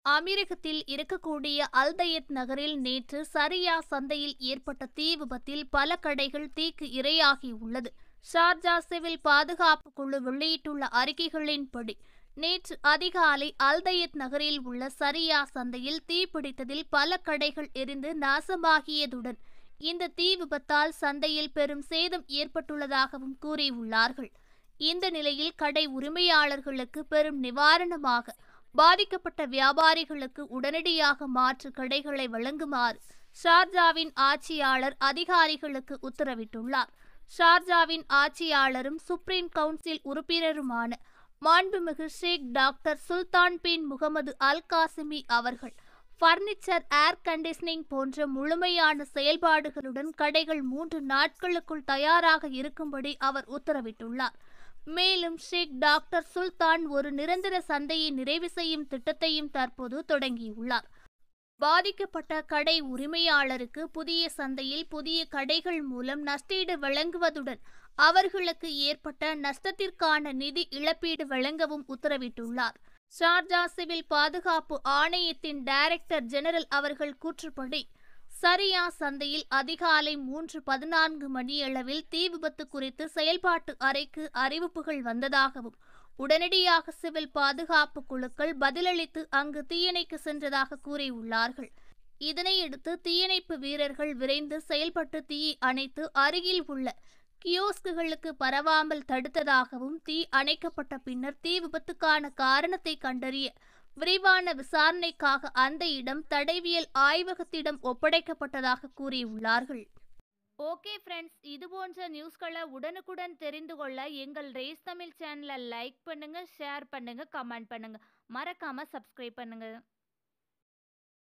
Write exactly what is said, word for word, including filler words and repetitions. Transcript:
அமீரகத்தில் இருக்கக்கூடிய அல்தயத் நகரில் நேற்று சரியா சந்தையில் ஏற்பட்ட தீ விபத்தில் பல கடைகள் தீக்கு இரையாகியுள்ளது. ஷார்ஜா சிவில் பாதுகாப்பு குழு வெளியிட்டுள்ள அறிக்கைகளின்படி நேற்று அதிகாலை அல்தயத் நகரில் உள்ள சரியா சந்தையில் தீப்பிடித்ததில் பல கடைகள் எரிந்து நாசமாகியதுடன் இந்த தீ விபத்தால் சந்தையில் பெரும் சேதம் ஏற்பட்டுள்ளதாகவும் கூறியுள்ளார்கள். இந்த நிலையில் கடை உரிமையாளர்களுக்கு பெரும் நிவாரணமாக பாதிக்கப்பட்ட வியாபாரிகளுக்கு உடனடியாக மாற்று கடைகளை வழங்குமாறு ஷார்ஜாவின் ஆட்சியாளர் அதிகாரிகளுக்கு உத்தரவிட்டுள்ளார். ஷார்ஜாவின் ஆட்சியாளரும் சுப்ரீம் கவுன்சில் உறுப்பினருமான மாண்புமிகு Sheikh doctor Sultan bin Mohammed Al Qasimi அவர்கள் பர்னிச்சர், ஏர் கண்டிஷனிங் போன்ற முழுமையான செயல்பாடுகளுடன் கடைகள் மூன்று நாட்களுக்குள் தயாராக இருக்கும்படி அவர் உத்தரவிட்டுள்ளார். மேலும் ஷேக் டாக்டர் சுல்தான் ஒரு நிரந்தர சந்தையை நிறைவு செய்யும் திட்டத்தையும் தற்போது தொடங்கியுள்ளார். பாதிக்கப்பட்ட கடை உரிமையாளருக்கு புதிய சந்தையில் புதிய கடைகள் மூலம் நஷ்டஈடு வழங்குவதுடன் அவர்களுக்கு ஏற்பட்ட நஷ்டத்திற்கான நிதி இழப்பீடு வழங்கவும் உத்தரவிட்டுள்ளார். ஷார்ஜா சிவில் பாதுகாப்பு ஆணையத்தின் டைரக்டர் ஜெனரல் அவர்கள் கூற்றுப்படி சரியா சந்தையில் அதிகாலை மூன்று பதினான்கு மணியளவில் தீ விபத்து குறித்து செயல்பாட்டு அறைக்கு அறிவிப்புகள் வந்ததாகவும் உடனடியாக சிவில் பாதுகாப்பு குழுக்கள் பதிலளித்து அங்கு தீயணைக்க சென்றதாக கூறியுள்ளார்கள். இதனையடுத்து தீயணைப்பு வீரர்கள் விரைந்து செயல்பட்டு தீயை அணைத்து அருகில் உள்ள கியோஸ்குகளுக்கு பரவாமல் தடுத்ததாகவும் தீ அணைக்கப்பட்ட பின்னர் தீ விபத்துக்கான காரணத்தை கண்டறிய விரிவான விசாரணைக்காக அந்த இடம் தடயவியல் ஆய்வகத்திடம் ஒப்படைக்கப்பட்டதாக கூறியுள்ளார்கள். ஓகே ஃப்ரெண்ட்ஸ், இது போன்ற நியூஸ்களை உடனுக்குடன் தெரிந்து கொள்ள எங்கள் ரேஸ் தமிழ் சேனலை லைக் பண்ணுங்க, ஷேர் பண்ணுங்க, கமெண்ட் பண்ணுங்க, மறக்காம சப்ஸ்கிரைப் பண்ணுங்க.